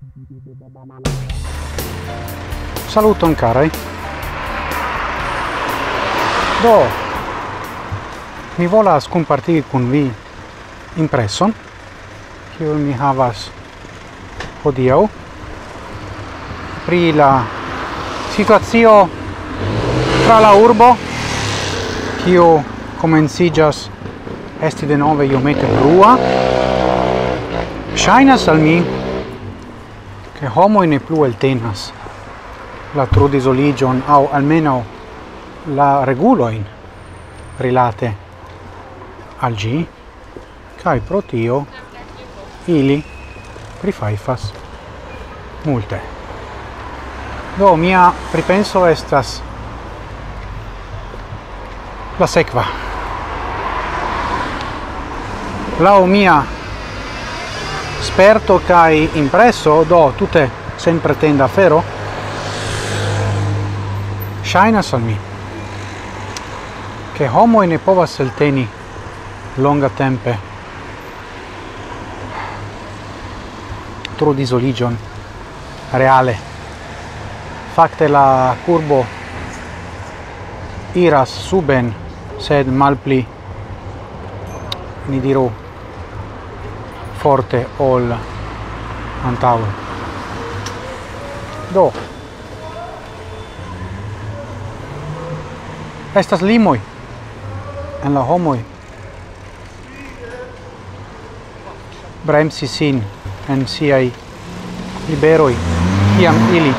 Saluton carai. Do mi volas compartigi kun vi impreson kiu mi havas hodiaŭ pri la situacio tra la urbo kiu komenciĝas esti denove iomete brua. Ŝajnas al mi che homoj ne plu eltenas la trudizoligion aŭ almeno la regulojn rilate al ĝi, kaj pro tio ili prifajfas multe. Do mia pripenso estas la sekva. Laŭ mia sperto kai impresso do tutte sen pretenda afero ŝajnas al mi che homoj ne povas elteni longa tempe trudizoligion reale. Fakte la kurbo iras suben, sed malpli, ni diru, forte ol antaŭe. Do estas limoj en la homoj bremsi sin en siaj liberoj kiam ili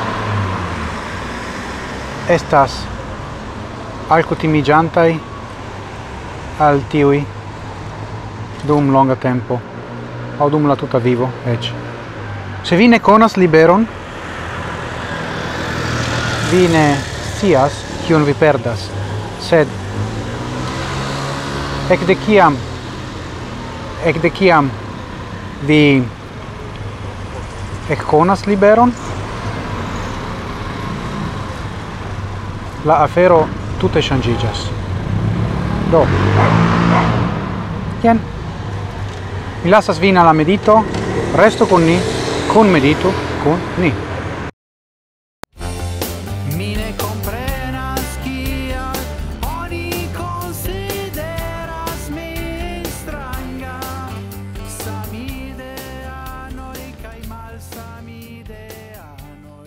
estas alkutimiĝantaj al tiuj dum longa tempo aŭ dum la tuta vivo eĉ. Se vi ne konas liberon, vi ne scias kion vi perdas, sed ekde kiam vi ekkonas liberon, la afero tute ŝanĝiĝas. Do, jen, mi lasas vin alla medito, resto con ni, con medito, con ni. Mi ne comprenas kial oni konsideras min stranga, samideanoj kaj malsamideanoj.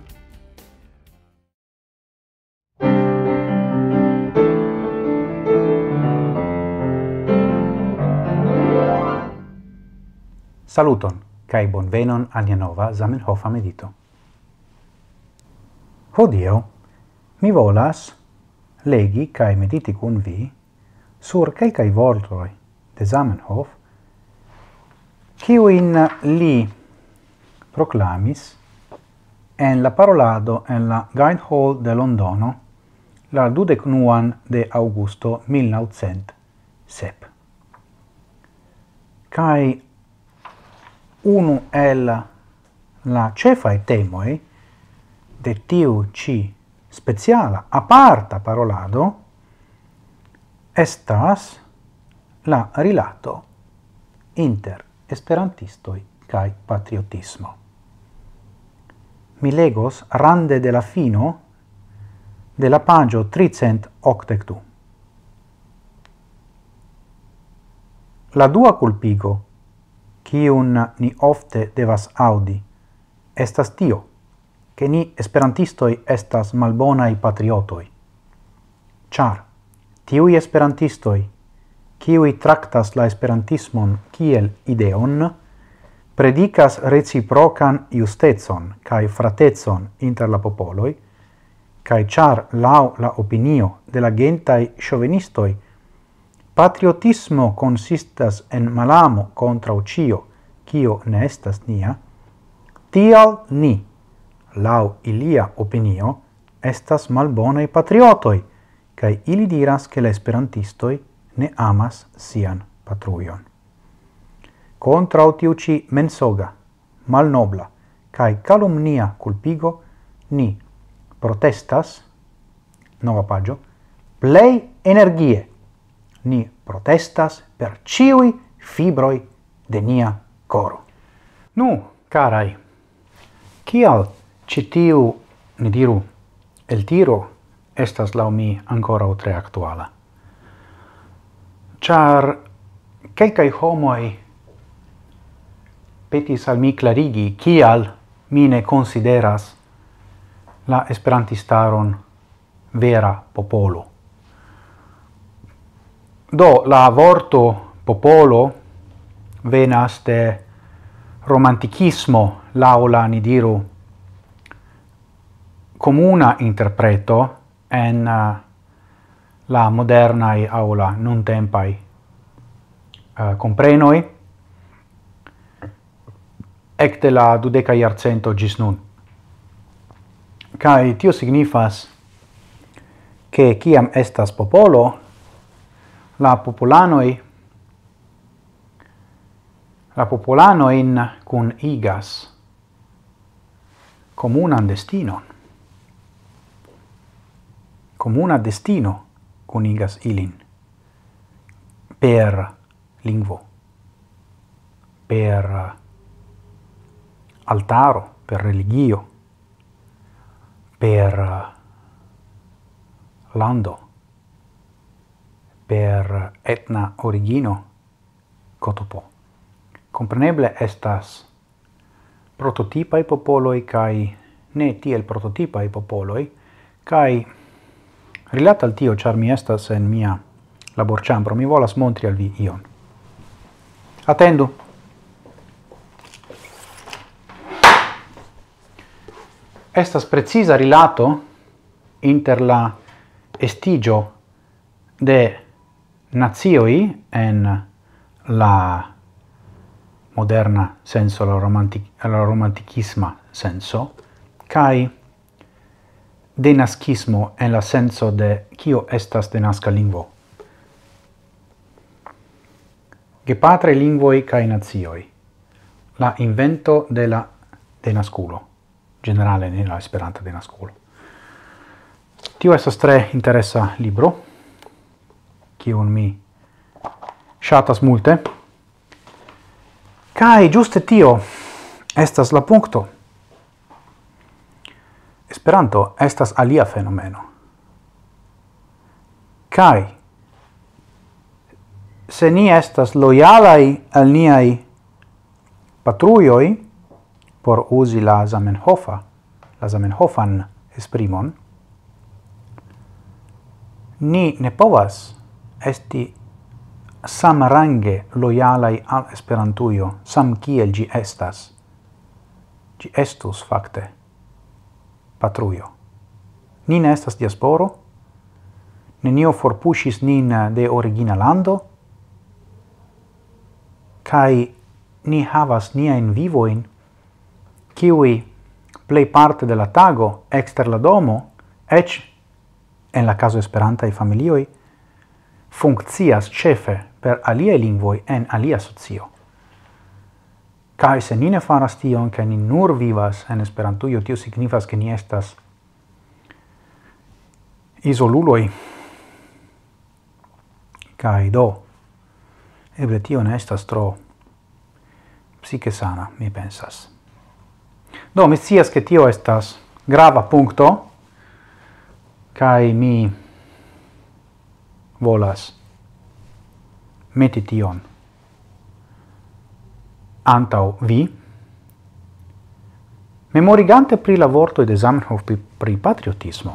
Saluton, kai bonvenon al nia nova Zamenhofa medito. Hodiaŭ mi volas legi kai mediti kun vi sur kelkaj vortoj de Zamenhof, kiujn li proklamis en la parolado en la Guildhall de Londono la 29 de aŭgusto 1907. Kai unu el la cefai temoi de tiu ci speciala aparta parolado estas la rilato inter esperantistoi kai patriotismo. Mi legos rande de la fino de la pagio 382. La dua culpigo kiun ni ofte devas audi, estas tio, che ni esperantistoi estas malbonai patriotoi. Char, tiui esperantistoi, kiui tractas la esperantismon kiel ideon, predicas reciprocan justezon kai fratezon inter la popoloi, kai char lau la opinio de la gentai chauvinistoi, patriotismo consistas en malamo contra cio, kio ne estas nia, tial ni, lau ilia opinio, estas malbonai patriotoi, kai ili diras che la esperantistoi ne amas sian patrujon. Contra tiu ci mensoga, malnobla, kai calumnia culpigo, ni protestas, nova pagio, plei energie, ni protestas per ciui fibroi de nia coro. Nu, carai, Kial ci tiu, ni diru, el tiro estas lau mi ancora o tre actuala? Char quelcai homoi petis al mi clarigi kial mi ne consideras la esperantistaron vera popolo. Do, la vorto popolo venas de romanticismo, laula ni diru comuna interpreto en la modernai aula non tempai comprenoi ecte la 12 iarcento gis nun. Kai tio signifas che ciam estas popolo, la popolanoin cun igas comunan destinon. Comuna destino cun igas ilin per lingvo, per altaro, per religio, per lando, per etna origino cotopo. Compreneble estas prototipai popoloi kai ne tiel prototipai popoloi kai rilata al tio char mi estas en mia laborĉambro mi volas montri al vi ion. Attendu. Estas precisa rilato inter la estigio de nazioi en la moderna senso, la romanticisma senso, kai denascismo en la senso de kio estas denasca lingvo. Gepatre lingvoi kai nazioi. La invento de la denasculo. Generale nella esperanta denasculo. Tio estas tre interessa libro, kiun mi ŝatas multe. Kai giuste tio estas la punkto. Esperanto estas alia fenomeno. Kai se ni estas lojalai al niai patrujoj, por uzi la Zamenhofan esprimon, ni ne povas esti samrange lojalai al Esperantujo, sam kiel ĝi estas. Ĝi estus fakte patrujo. Ni ne estas diasporo, nenio forpuŝis nin de origina lando, kaj ni havas niajn vivojn, kiui plej parte de la tago exter la domo, ec en la caso esperantaj familioj, funkcias ĉefe per aliaj lingvoj en alia socio. Kaj se ni ne faras tion, kaj ni nur vivas en Esperantujo, tio signifas ke ni estas izoluloj. Kaj do, eble tio ne estas tro psike sana, mi pensas. Do, mi scias che tio estas grava punkto, kai mi volas meti tion antau vi, memorigante pri la vortoi de Zamenhof pri patriotismo.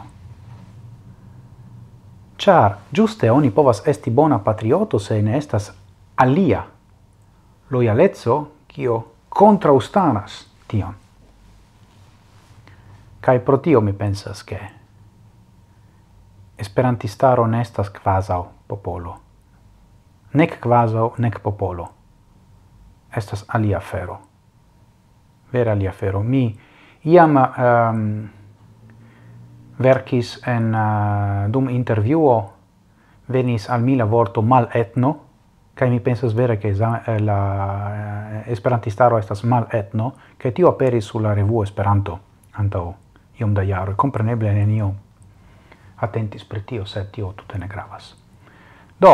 Char, giuste oni povas esti bona patrioto se ne estas alia loyalezzo kio kontraŭstaras tion. Kai pro tio mi pensas che esperantistaro ne estas kvazaŭ popolo. Nek kvazaŭ, nek popolo. Estas alia afero. Vera alia afero. Mi iam verkis en dum intervjuo venis al mi la vorto maletno, kaj mi pensas vere che la esperantistaro estas maletno, kaj tio aperis sur la revuo Esperanto antaŭ iom da jaroj. Kompreneble nenio attentis pri tio, sed tio tute ne gravas. Do,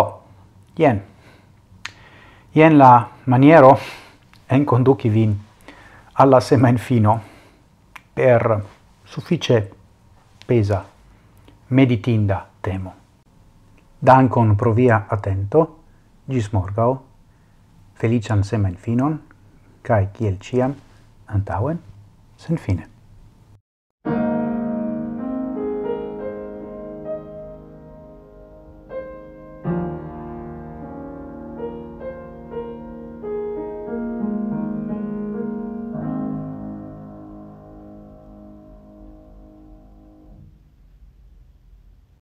jen la maniero enkonduki vin alla semajnfino per suffice pesa meditinda temo. Dankon pro via attento, gis morgau, felician semen finon, cae kiel ciam, antauen, sen fine.